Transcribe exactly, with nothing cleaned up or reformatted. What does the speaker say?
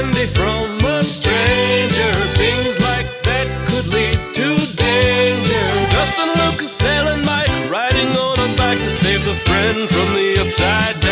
candy from a stranger. Things like that could lead to danger. Dustin, Lucas, Helen, Mike, riding on a bike to save the friend from the upside down.